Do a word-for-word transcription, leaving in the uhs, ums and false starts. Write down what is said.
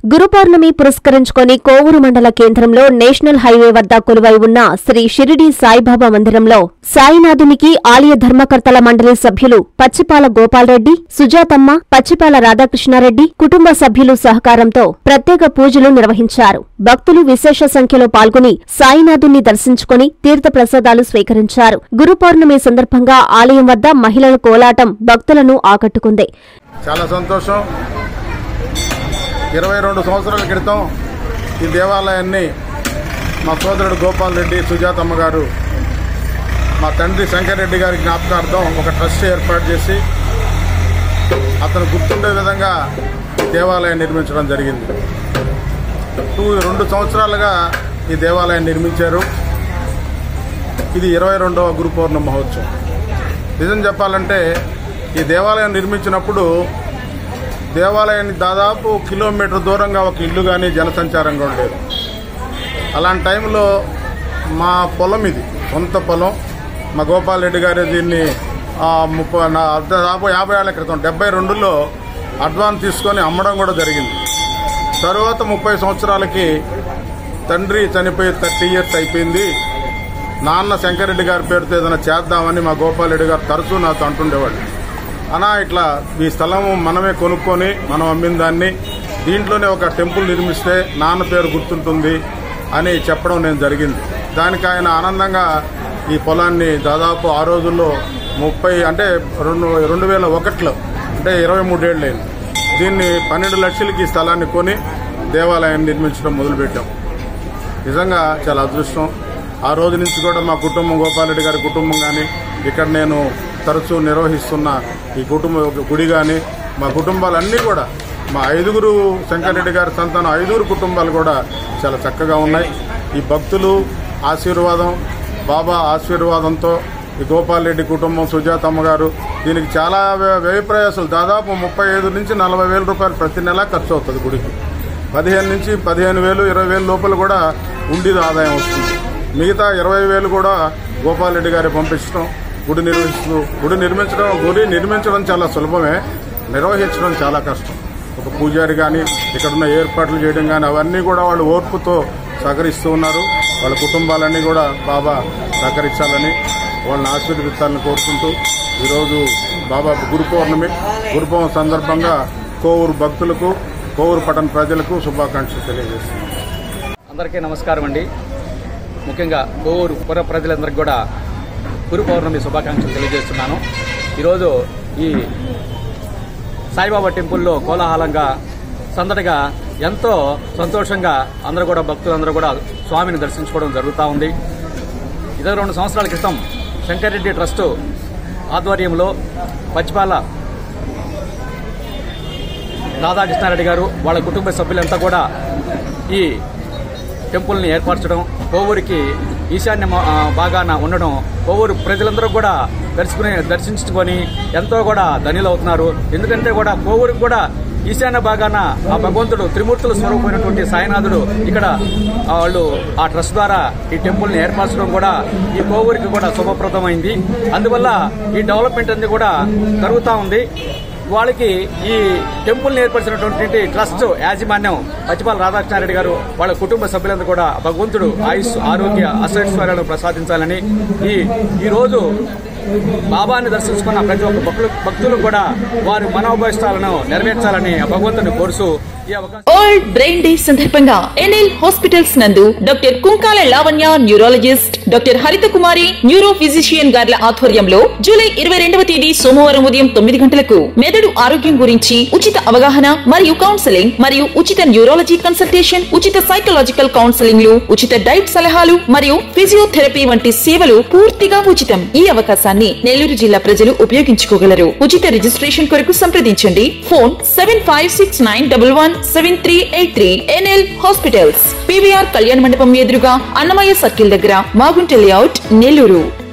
గురు పౌర్ణమి పురస్కరించుకొని కోవూరు మండల కేంద్రంలో నేషనల్ హైవే వద్ద కొలువై ఉన్న శ్రీ షిరిడి సాయిబాబా మందిరంలో సాయినాథునికి ఆలయ ధర్మకర్తల మండలి సభ్యులు పచ్చిపాల గోపాల్రెడ్డి, సుజాతమ్మ, పచ్చిపాల రాధాకృష్ణారెడ్డి కుటుంబ సభ్యులు సహకారంతో ప్రత్యేక పూజలు నిర్వహించారు. భక్తులు విశేష సంఖ్యలో పాల్గొని సాయినాథుని దర్శించుకుని తీర్థప్రసాదాలు స్వీకరించారు. గురు పౌర్ణమి సందర్భంగా ఆలయం వద్ద మహిళల కోలాటం భక్తులను ఆకట్టుకుంది. చాలా సంతోషం. ఇరవై రెండు సంవత్సరాల క్రితం ఈ దేవాలయాన్ని మా సోదరుడు గోపాల్ రెడ్డి, సుజాతమ్మ గారు మా తండ్రి శంకర్ రెడ్డి గారి జ్ఞాపకార్థం ఒక ట్రస్ట్ ఏర్పాటు చేసి అతను గుర్తుండే విధంగా ఈ దేవాలయం నిర్మించడం జరిగింది. టూ రెండు సంవత్సరాలుగా ఈ దేవాలయం నిర్మించారు. ఇది ఇరవై రెండవ గురు పౌర్ణమి మహోత్సవం. నిజం చెప్పాలంటే ఈ దేవాలయం నిర్మించినప్పుడు దేవాలయాన్ని దాదాపు కిలోమీటర్ దూరంగా ఒక ఇల్లు కానీ జనసంచారంగా ఉండేది. అలాంటి టైంలో మా పొలం, ఇది సొంత పొలం, మా గోపాల్ రెడ్డి గారు దీన్ని ముప్పై దాదాపు యాభై ఏళ్ల క్రితం డెబ్బై రెండులో అడ్వాన్స్ తీసుకొని అమ్మడం కూడా జరిగింది. తరువాత ముప్పై సంవత్సరాలకి తండ్రి చనిపోయి థర్టీ ఇయర్స్ అయిపోయింది. నాన్న శంకరెడ్డి గారి పేరుతో ఏదైనా చేద్దామని మా గోపాల్ రెడ్డి గారు తరచూ నాతో అంటుండేవాళ్ళు. అనా ఇట్లా ఈ స్థలము మనమే కొనుక్కొని మనం అమ్మిన దాన్ని దీంట్లోనే ఒక టెంపుల్ నిర్మిస్తే నాన్న పేరు గుర్తుంటుంది అని చెప్పడం నేను జరిగింది. దానికి ఆయన ఆనందంగా ఈ పొలాన్ని దాదాపు ఆ రోజుల్లో ముప్పై అంటే రెండు రెండు వేల ఒకటిలో అంటే ఇరవై మూడేళ్ళైంది దీన్ని పన్నెండు లక్షలకి ఈ స్థలాన్ని కొని దేవాలయాన్ని నిర్మించడం మొదలుపెట్టాం. నిజంగా చాలా అదృష్టం. ఆ రోజు నుంచి కూడా మా కుటుంబం, గోపాలరెడ్డి గారి కుటుంబం కానీ, ఇక్కడ నేను తరచూ నిర్వహిస్తున్న ఈ కుటుంబ గుడి కానీ, మా కుటుంబాలన్నీ కూడా మా ఐదుగురు శంకరెడ్డి గారి సంతానం ఐదుగురు కుటుంబాలు కూడా చాలా చక్కగా ఉన్నాయి. ఈ భక్తులు ఆశీర్వాదం, బాబా ఆశీర్వాదంతో ఈ గోపాల్ రెడ్డి కుటుంబం, సుజాతమ్మ గారు దీనికి చాలా వ్యయ ప్రయాసాలు దాదాపు ముప్పై ఐదు నుంచి నలభై వేల రూపాయలు ప్రతి నెల ఖర్చు అవుతుంది. గుడికి పదిహేను నుంచి పదిహేను వేలు ఇరవై వేల లోపల కూడా ఉండేది ఆదాయం వస్తుంది. మిగతా ఇరవై వేలు కూడా గోపాల్ రెడ్డి గారి పంపించడం, గుడి నిర్వహిస్తూ గుడి నిర్మించడం గుడి నిర్మించడం చాలా సులభమే, నిర్వహించడం చాలా కష్టం. ఒక పూజారి కానీ, ఇక్కడున్న ఏర్పాట్లు చేయడం కానీ అవన్నీ కూడా వాళ్ళు ఓర్పుతో సహకరిస్తూ ఉన్నారు. వాళ్ళ కుటుంబాలన్నీ కూడా బాబా సహకరించాలని, వాళ్ళని ఆశీర్వదించాలని కోరుకుంటూ ఈరోజు బాబా గురు పౌర్ణమి గురు పౌర్ణమి సందర్భంగా కోవూరు భక్తులకు, కోవూరు పట్టణ ప్రజలకు శుభాకాంక్షలు తెలియజేస్తున్నాం. అందరికీ నమస్కారం అండి. ముఖ్యంగా కోవూరు పుర ప్రజలందరికీ కూడా గురు పౌర్ణమి శుభాకాంక్షలు తెలియజేస్తున్నాను. ఈరోజు ఈ సాయిబాబా టెంపుల్లో కోలాహలంగా, సందడిగా, ఎంతో సంతోషంగా అందరూ కూడా భక్తులందరూ కూడా స్వామిని దర్శించుకోవడం జరుగుతూ ఉంది. ఇరవై రెండు సంవత్సరాల క్రితం శంకరెడ్డి ట్రస్ట్ ఆధ్వర్యంలో పచ్చిపాల రాధాకృష్ణారెడ్డి గారు వాళ్ళ కుటుంబ సభ్యులంతా కూడా ఈ టెంపుల్ని ఏర్పరచడం, కోవూరికి ఈశాన్య భాగాన ఉండడం, కోవూరు ప్రజలందరూ కూడా దర్శకుని దర్శించుకొని ఎంతో కూడా ధన్యులు అవుతున్నారు. ఎందుకంటే కూడా కోవూరికి కూడా ఈశాన్య భాగాన ఆ భగవంతుడు త్రిమూర్తుల స్వరూపమైనటువంటి సాయినాథుడు ఇక్కడ వాళ్ళు ఆ ట్రస్ట్ ద్వారా ఈ టెంపుల్ని ఏర్పరచడం కూడా ఈ కోవూరికి కూడా శుభప్రదమైంది. అందువల్ల ఈ డెవలప్మెంట్ అనేది కూడా జరుగుతూ ఉంది. వాళ్ళకి ఈ టెంపుల్ని ఏర్పరిచినటువంటి ట్రస్ట్ యాజమాన్యం పచ్చిపాల రాధాకృష్ణారెడ్డి గారు వాళ్ళ కుటుంబ సభ్యులందరూ కూడా భగవంతుడు ఆయుష్, ఆరోగ్య, అష్టైశ్వర్యాలను ప్రసాదించాలని ఈ ఈ రోజు బాబాని దర్శించుకున్న ప్రతి ఒక్క భక్తులు భక్తులు కూడా వారి మనోభీష్టాలను నెరవేర్చాలని భగవంతుని కోరుతూ వరల్డ్ బ్రెయిన్ డే సందర్భంగా ఎన్ఎల్ హాస్పిటల్స్ నందు doctor Kunkala Lavanya neurologist, doctor Haritha Kumari neuro physician గార్ల ఆధ్వర్యంలో జూలై ఇరవై రెండవ తేదీ సోమవారం ఉదయం తొమ్మిది గంటలకు మెదడు ఆరోగ్యం గురించి ఉచిత అవగాహన మరియు కౌన్సెలింగ్ మరియు ఉచిత న్యూరాలజీ కన్సల్టేషన్, ఉచిత సైకలాజికల్ కౌన్సెలింగ్ లు, ఉచిత డైట్ సలహాలు మరియు ఫిజియోథెరపీ వంటి సేవలు పూర్తిగా ఉచితం. ఈ అవకాశాన్ని నెల్లూరు జిల్లా ప్రజలు ఉపయోగించుకోగలరు. ఉచిత రిజిస్ట్రేషన్ కొరకు సంప్రదించండి. Phone seven five six nine double one seven three eight three. NL hospitals, PVR కళ్యాణ మండపం ఎదురుగా అన్నమయ్య సర్కిల్ దగ్గర, మాగుంట లేఅవుట్, నెల్లూరు.